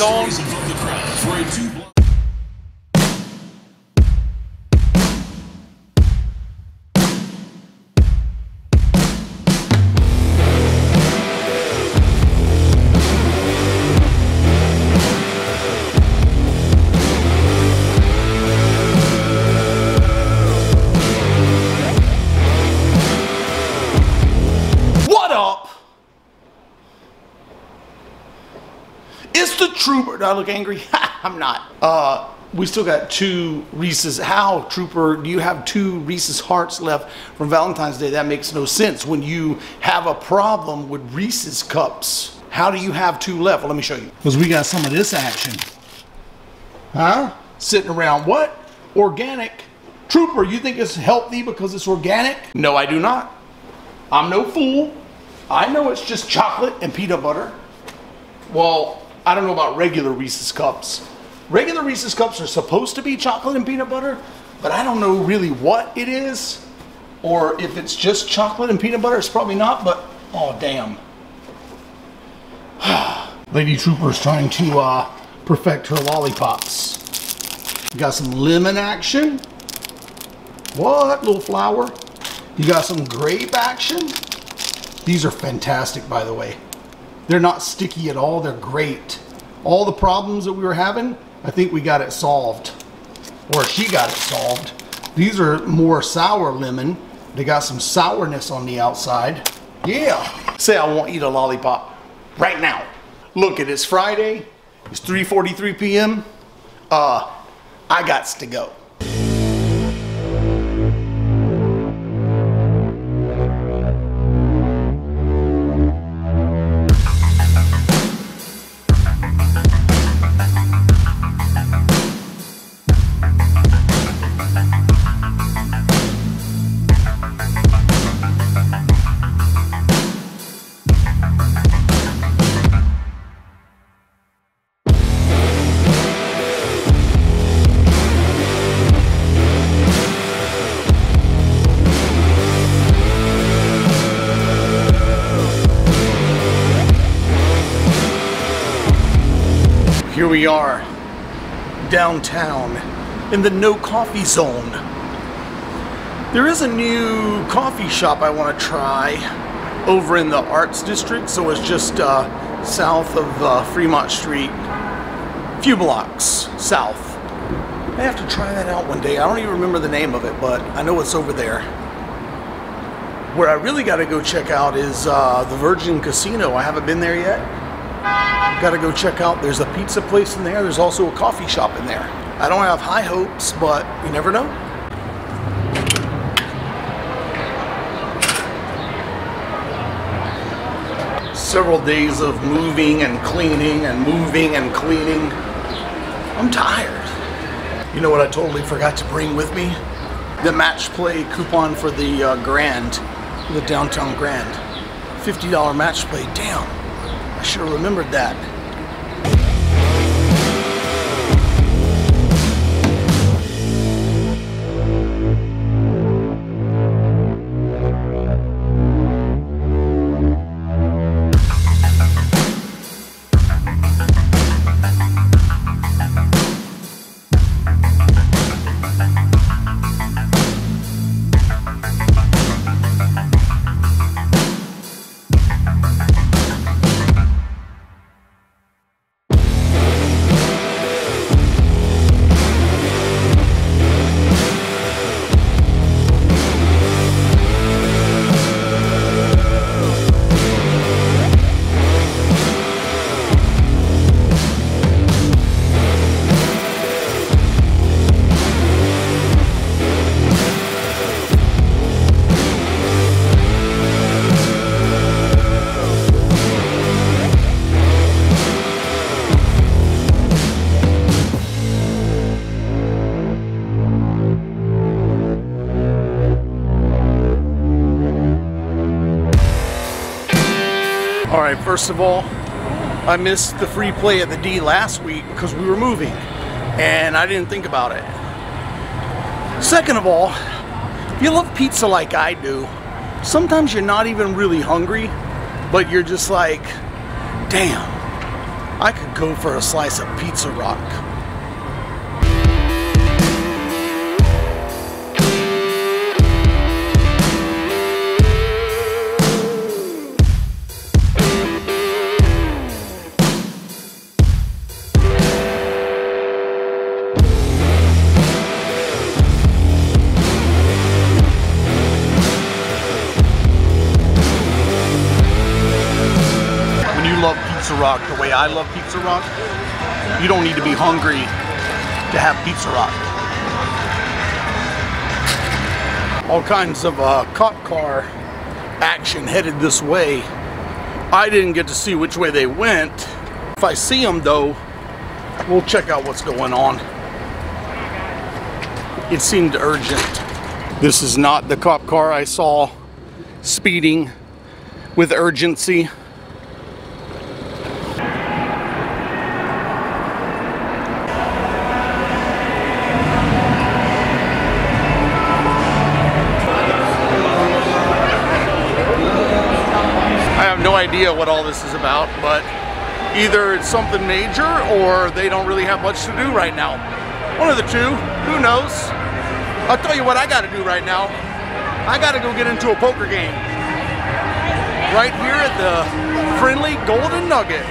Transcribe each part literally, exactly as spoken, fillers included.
zone. It's the Trooper. Do I look angry? I'm not. Uh, we still got two Reese's. How, Trooper, do you have two Reese's Hearts left from Valentine's Day? That makes no sense. When you have a problem with Reese's Cups, how do you have two left? Well, let me show you. Because we got some of this action. Huh? Sitting around. What? Organic. Trooper, you think it's healthy because it's organic? No, I do not. I'm no fool. I know it's just chocolate and peanut butter. Well, I don't know about regular Reese's Cups. Regular Reese's Cups are supposed to be chocolate and peanut butter, but I don't know really what it is, or if it's just chocolate and peanut butter. It's probably not, but oh damn. Lady Trooper's trying to uh, perfect her lollipops. You got some lemon action. What, little flower? You got some grape action. These are fantastic, by the way. They're not sticky at all. They're great. All the problems that we were having, I think we got it solved. Or she got it solved. These are more sour lemon. They got some sourness on the outside. Yeah. Say I won't eat a lollipop right now. Look, it is Friday. It's three forty-three p m Uh, I gots to go. Here we are, downtown, in the no coffee zone. There is a new coffee shop I want to try over in the Arts District, so it's just uh, south of uh, Fremont Street, a few blocks south. I have to try that out one day. I don't even remember the name of it, but I know it's over there. Where I really got to go check out is uh, the Virgin Casino. I haven't been there yet. Gotta go check out. There's a pizza place in there. There's also a coffee shop in there. I don't have high hopes, but you never know. Several days of moving and cleaning and moving and cleaning. I'm tired. You know what I totally forgot to bring with me? The match play coupon for the uh, Grand, the downtown Grand. fifty dollar match play. Damn. I should have remembered that. Alright, first of all, I missed the free play at the D last week because we were moving and I didn't think about it. Second of all, if you love pizza like I do, sometimes you're not even really hungry, but you're just like, damn, I could go for a slice of Pizza Rock. Love Pizza Rock the way I love Pizza Rock, you don't need to be hungry to have Pizza Rock. All kinds of uh, cop car action headed this way. I didn't get to see which way they went. If I see them though, we'll check out what's going on. It seemed urgent. This is not the cop car I saw speeding with urgency. No idea what all this is about, but either it's something major or they don't really have much to do right now. One of the two, who knows? I'll tell you what I gotta do right now. I gotta go get into a poker game. Right here at the friendly Golden Nugget.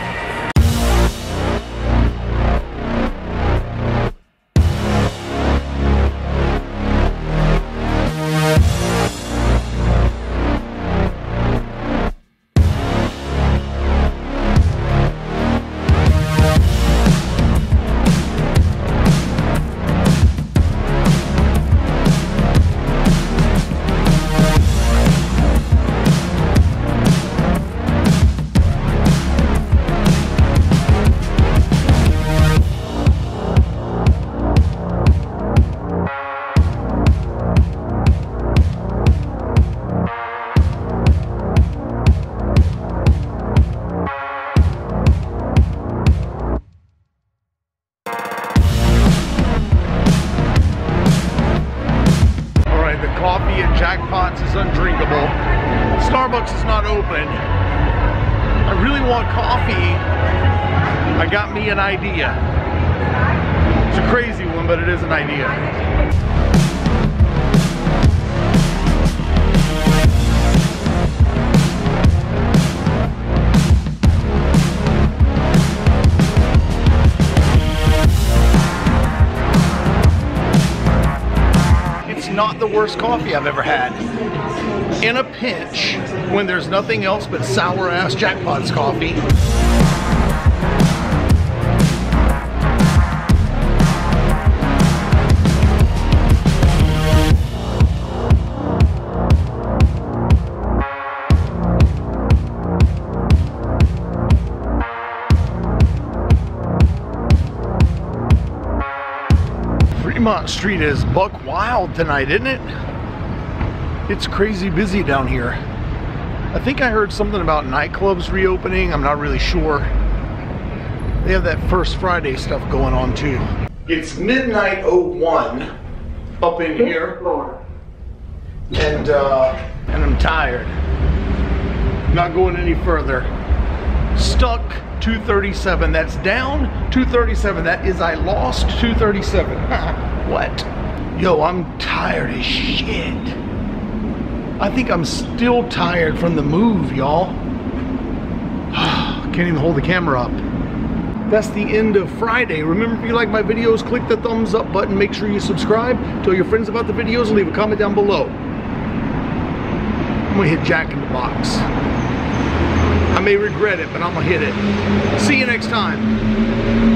Coffee at Jackpots is undrinkable. Starbucks is not open. I really want coffee. I got me an idea. It's a crazy one, but it is an idea. Not the worst coffee I've ever had. In a pinch, when there's nothing else but sour ass Jackpots coffee. Fremont Street is buck wild tonight, isn't it? It's crazy busy down here. I think I heard something about nightclubs reopening. I'm not really sure. They have that First Friday stuff going on too. It's midnight oh one up in here, and uh, and I'm tired. Not going any further. Stuck two thirty-seven. That's down two thirty-seven. That is, I lost two thirty-seven. What? Yo, I'm tired as shit. I think I'm still tired from the move, y'all. Can't even hold the camera up. That's the end of Friday. Remember, if you like my videos, click the thumbs up button. Make sure you subscribe. Tell your friends about the videos and leave a comment down below. I'm gonna hit Jack in the Box. I may regret it, but I'm gonna hit it. See you next time.